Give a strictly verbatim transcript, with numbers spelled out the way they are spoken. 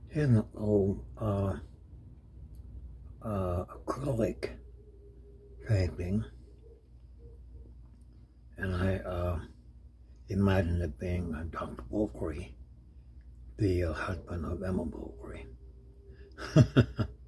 Here's an old uh, uh, acrylic painting, and I uh, imagine it being uh, Doctor Bovary, the uh, husband of Emma Bovary.